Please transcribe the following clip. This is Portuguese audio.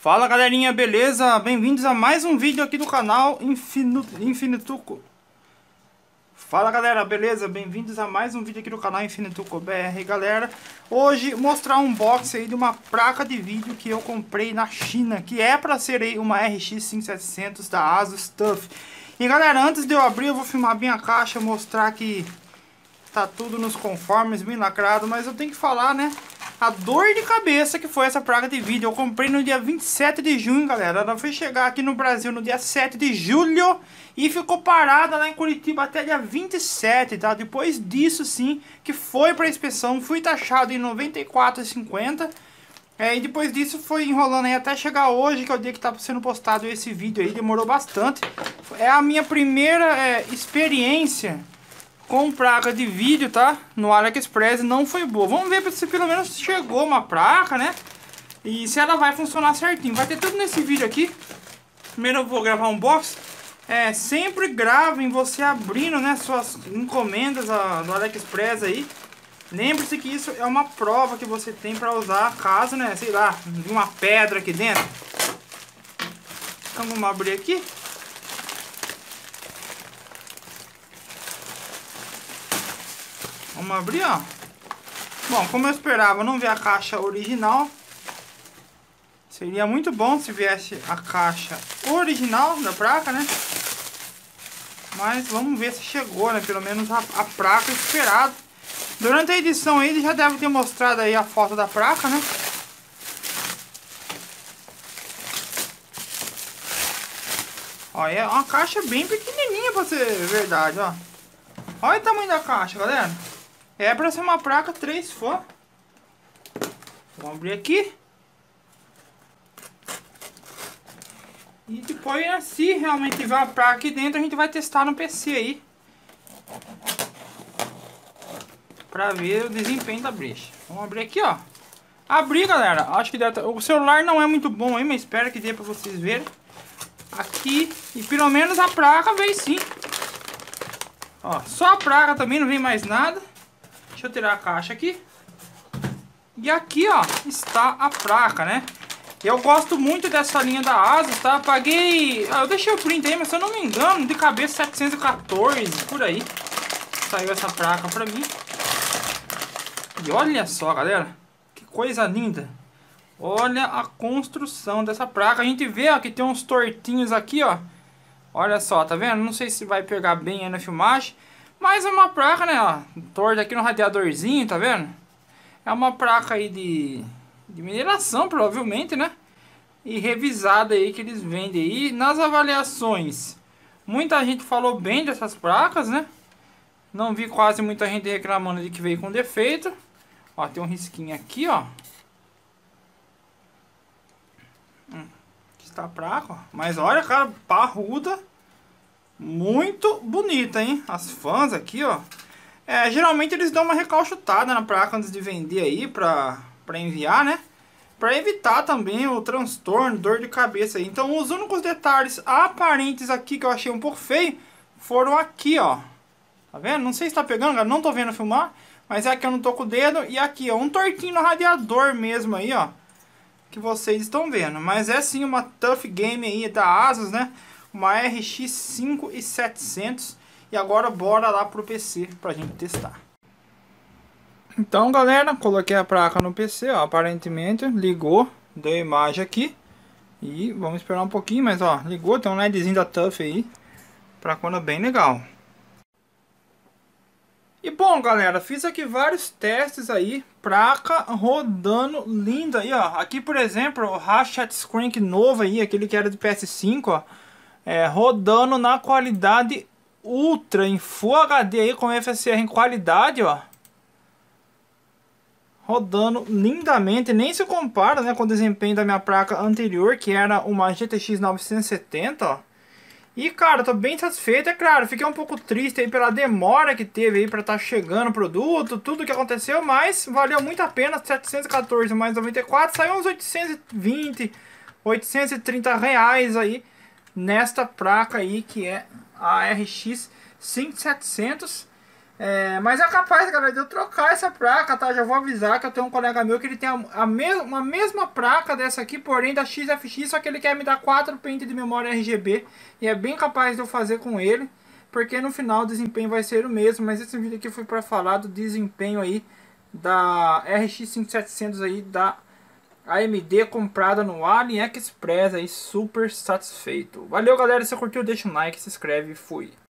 Fala galerinha, beleza? Bem-vindos a mais um vídeo aqui do canal Infinituco. Fala galera, beleza? Bem-vindos a mais um vídeo aqui do canal Infinituco BR, galera. Hoje mostrar um unboxing aí de uma placa de vídeo que eu comprei na China, que é para ser aí uma RX 5700 da Asus TUF. E galera, antes de eu abrir eu vou filmar bem a caixa, mostrar que tá tudo nos conformes, bem lacrado, mas eu tenho que falar, né? A dor de cabeça que foi essa placa de vídeo. Eu comprei no dia 27 de junho, galera. Ela foi chegar aqui no Brasil no dia 7 de julho e ficou parada lá em Curitiba até dia 27, tá? Depois disso, sim, que foi para inspeção. Fui taxado em R$ 94,50. E depois disso foi enrolando aí até chegar hoje, que é o dia que tá sendo postado esse vídeo aí. Demorou bastante. É a minha primeira experiência com placa de vídeo, tá? No AliExpress não foi boa. Vamos ver se pelo menos chegou uma placa, né? E se ela vai funcionar certinho. Vai ter tudo nesse vídeo aqui. Primeiro eu vou gravar um box. Sempre gravem você abrindo, né, suas encomendas do AliExpress aí. Lembre-se que isso é uma prova que você tem para usar caso, né, sei lá, de uma pedra aqui dentro. Então vamos abrir aqui. Vamos abrir, ó. Bom, como eu esperava não ver a caixa original. Seria muito bom se viesse a caixa original da placa, né? Mas vamos ver se chegou, né? Pelo menos a placa esperada. Durante a edição aí, ele já deve ter mostrado aí a foto da placa, né? Ó, é uma caixa bem pequenininha pra ser verdade, ó. Olha o tamanho da caixa, galera. É pra ser uma placa 3 fã. Vamos abrir aqui. E depois, né, se realmente tiver uma placa aqui dentro, a gente vai testar no PC aí. Pra ver o desempenho da brecha. Vamos abrir aqui, ó. Abrir, galera. Acho que deve... O celular não é muito bom aí, mas espero que dê pra vocês verem. Aqui. E pelo menos a placa veio sim. Ó, só a placa também, não vem mais nada. Deixa eu tirar a caixa aqui. E aqui, ó, está a placa, né? Eu gosto muito dessa linha da Asus, tá? Paguei... eu deixei o print aí, mas se eu não me engano, de cabeça 714, por aí. Saiu essa placa pra mim. E olha só, galera. Que coisa linda. Olha a construção dessa placa. A gente vê, ó, que tem uns tortinhos aqui, ó. Olha só, tá vendo? Não sei se vai pegar bem aí na filmagem. Mas é uma placa, né, ó, torta aqui no radiadorzinho, tá vendo? É uma placa aí de mineração, provavelmente, né? E revisada aí que eles vendem aí. Nas avaliações, muita gente falou bem dessas placas, né? Não vi quase muita gente reclamando de que veio com defeito. Ó, tem um risquinho aqui, ó. Aqui está a placa, ó. Mas olha, cara, parruda. Muito bonita, hein? As fãs aqui, ó. Geralmente eles dão uma recalchutada na placa antes de vender aí pra enviar, né? Pra evitar também o transtorno, dor de cabeça aí. Então os únicos detalhes aparentes aqui que eu achei um pouco feio foram aqui, ó. Tá vendo? Não sei se tá pegando, galera. Não tô vendo filmar. Mas aqui eu não tô com o dedo. E aqui, ó, um tortinho no radiador mesmo aí, ó. Que vocês estão vendo. Mas é sim uma TUF Game aí da Asus, né? Uma RX 5700. E agora bora lá pro PC pra gente testar. Então, galera, coloquei a placa no PC, ó. Aparentemente ligou, deu imagem aqui. E vamos esperar um pouquinho, mas ó, ligou, tem um LEDzinho da TUF aí. Placona bem legal. E bom, galera, fiz aqui vários testes aí. Placa rodando linda aí, ó. Aqui, por exemplo, o Ratchet Crank novo aí, aquele que era de PS5, ó. Rodando na qualidade Ultra, em Full HD aí, com FSR em qualidade, ó. Rodando lindamente, nem se compara, né, com o desempenho da minha placa anterior, que era uma GTX 970, ó. E, cara, tô bem satisfeito, é claro, fiquei um pouco triste aí pela demora que teve aí pra estar chegando o produto, tudo que aconteceu, mas valeu muito a pena, 714 mais 94, saiu uns 820, 830 reais aí, nesta placa aí, que é a RX 5700. Mas é capaz, galera, de eu trocar essa placa, tá? Já vou avisar que eu tenho um colega meu que ele tem uma mesma placa dessa aqui, porém da XFX, só que ele quer me dar 4 pentes de memória RGB. E é bem capaz de eu fazer com ele, porque no final o desempenho vai ser o mesmo. Mas esse vídeo aqui foi para falar do desempenho aí da RX 5700 aí da AMD, comprada no AliExpress aí, super satisfeito. Valeu, galera, se você curtiu deixa um like, se inscreve e fui.